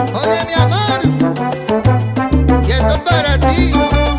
Oye, mi amor, y esto es para ti.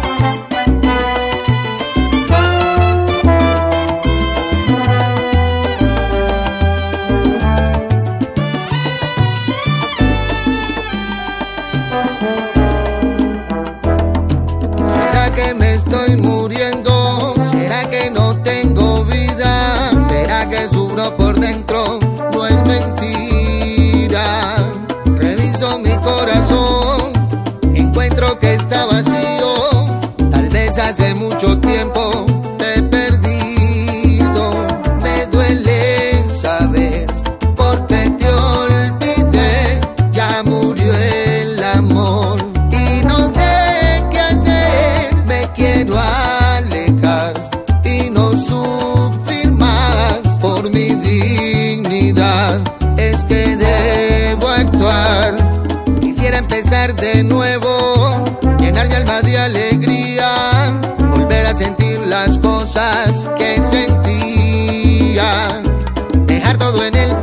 ¿Será que me estoy muriendo? ¿Será que no tengo vida? ¿Será que sufro por dentro? No es mentira. Reviso mi corazón, encuentro que está vacío. Tal vez hace mucho tiempo te he perdido. Me duele saber porque te olvidé. Ya murió el amor y no sé qué hacer. Me quiero alejar y no sufrir más por mi dignidad. Es que debo actuar. Quisiera empezar de nuevo, llenar mi alma de alegría, volver a sentir las cosas que sentía, dejar todo en el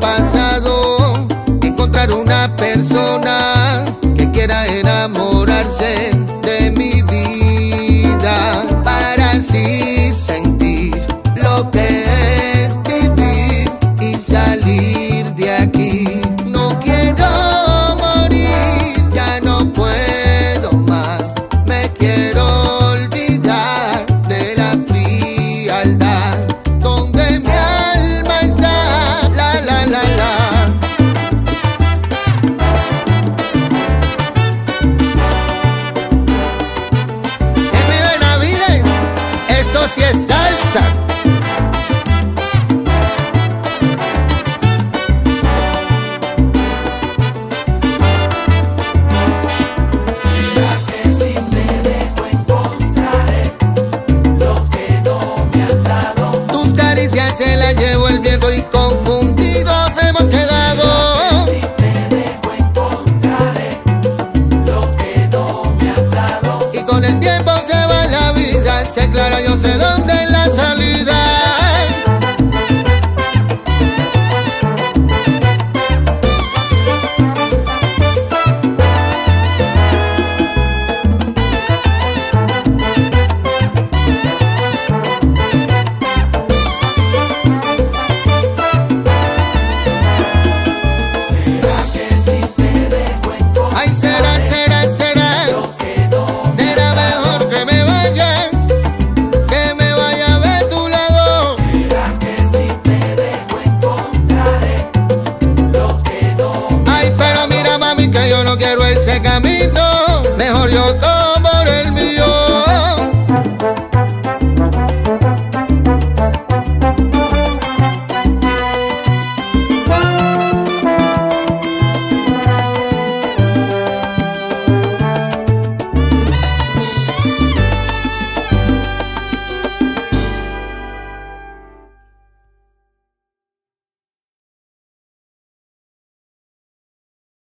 pasado, encontrar una persona que quiera enamorarse